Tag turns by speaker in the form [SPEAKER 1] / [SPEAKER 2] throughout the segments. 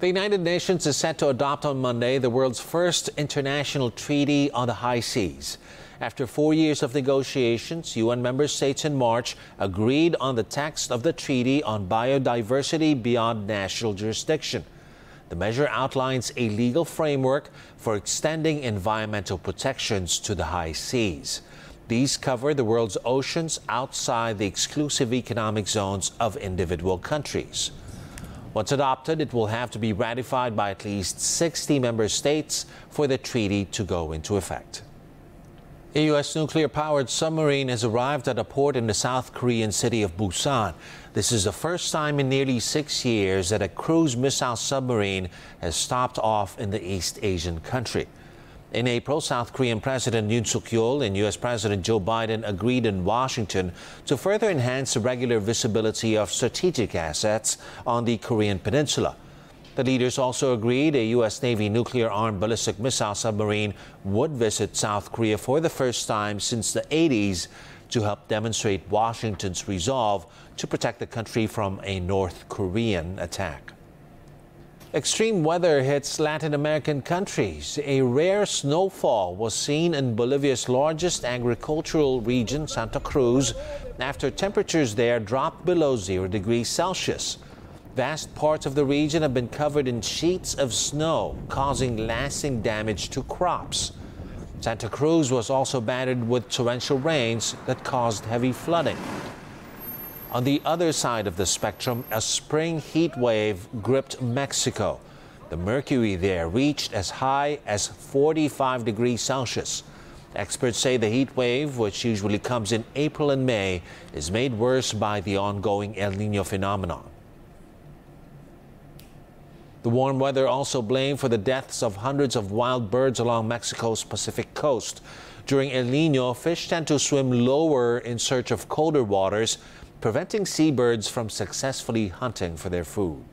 [SPEAKER 1] The United Nations is set to adopt on Monday the world's first international treaty on the high seas. After 4 years of negotiations, UN member states in March agreed on the text of the Treaty on Biodiversity Beyond National Jurisdiction. The measure outlines a legal framework for extending environmental protections to the high seas. These cover the world's oceans outside the exclusive economic zones of individual countries. Once adopted, it will have to be ratified by at least 60 member states for the treaty to go into effect. A U.S. nuclear-powered submarine has arrived at a port in the South Korean city of Busan. This is the first time in nearly 6 years that a cruise missile submarine has stopped off in the East Asian country. In April, South Korean President Yoon Suk-yeol and U.S. President Joe Biden agreed in Washington to further enhance the regular visibility of strategic assets on the Korean peninsula. The leaders also agreed a U.S. Navy nuclear-armed ballistic missile submarine would visit South Korea for the first time since the 80s to help demonstrate Washington's resolve to protect the country from a North Korean attack. Extreme weather hits Latin American countries. A rare snowfall was seen in Bolivia's largest agricultural region, Santa Cruz, after temperatures there dropped below 0 degrees Celsius. Vast parts of the region have been covered in sheets of snow, causing lasting damage to crops. Santa Cruz was also battered with torrential rains that caused heavy flooding. On the other side of the spectrum, a spring heat wave gripped Mexico. The mercury there reached as high as 45 degrees Celsius. Experts say the heat wave, which usually comes in April and May, is made worse by the ongoing El Niño phenomenon. The warm weather also blamed for the deaths of hundreds of wild birds along Mexico's Pacific coast. During El Niño, fish tend to swim lower in search of colder waters, preventing seabirds from successfully hunting for their food.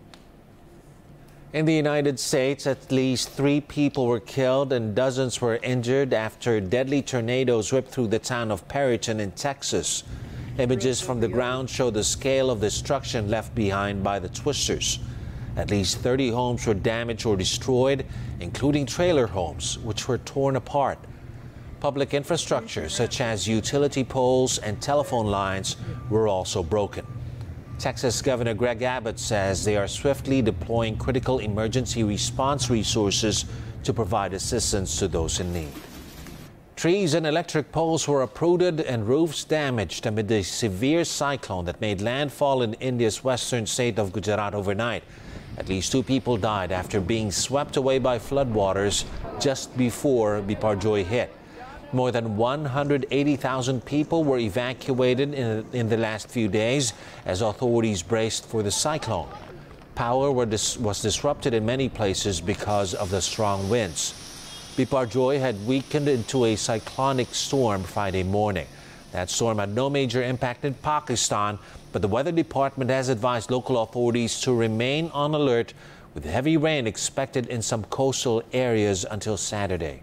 [SPEAKER 1] In the United States, at least 3 people were killed and dozens were injured after deadly tornadoes ripped through the town of Perryton in Texas. Images from the ground show the scale of destruction left behind by the twisters. At least 30 homes were damaged or destroyed, including trailer homes, which were torn apart. Public infrastructure, such as utility poles and telephone lines, were also broken. Texas Governor Greg Abbott says they are swiftly deploying critical emergency response resources to provide assistance to those in need. Trees and electric poles were uprooted and roofs damaged amid a severe cyclone that made landfall in India's western state of Gujarat overnight. At least 2 people died after being swept away by floodwaters just before Biparjoy hit. More than 180,000 people were evacuated in the last few days as authorities braced for the cyclone. Power was disrupted in many places because of the strong winds. Biparjoy had weakened into a cyclonic storm Friday morning. That storm had no major impact in Pakistan, but the Weather Department has advised local authorities to remain on alert with heavy rain expected in some coastal areas until Saturday.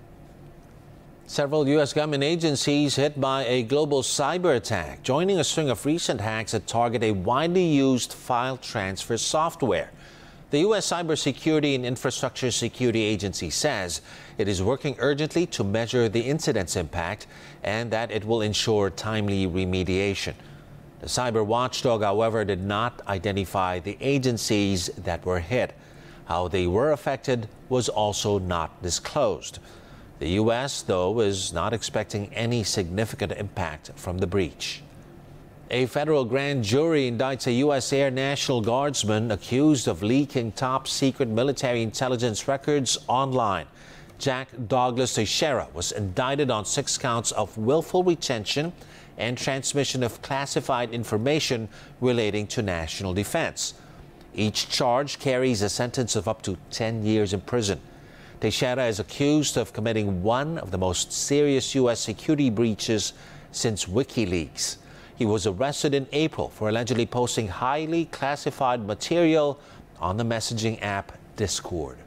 [SPEAKER 1] Several U.S. government agencies hit by a global cyber attack, joining a string of recent hacks that target a widely used file transfer software. The U.S. Cybersecurity and Infrastructure Security Agency says it is working urgently to measure the incident's impact and that it will ensure timely remediation. The cyber watchdog, however, did not identify the agencies that were hit. How they were affected was also not disclosed. The U.S., though, is not expecting any significant impact from the breach. A federal grand jury indicts a U.S. Air National Guardsman accused of leaking top-secret military intelligence records online. Jack Douglas Teixeira was indicted on 6 counts of willful retention and transmission of classified information relating to national defense. Each charge carries a sentence of up to 10 years in prison. Teixeira is accused of committing one of the most serious U.S. security breaches since WikiLeaks. He was arrested in April for allegedly posting highly classified material on the messaging app Discord.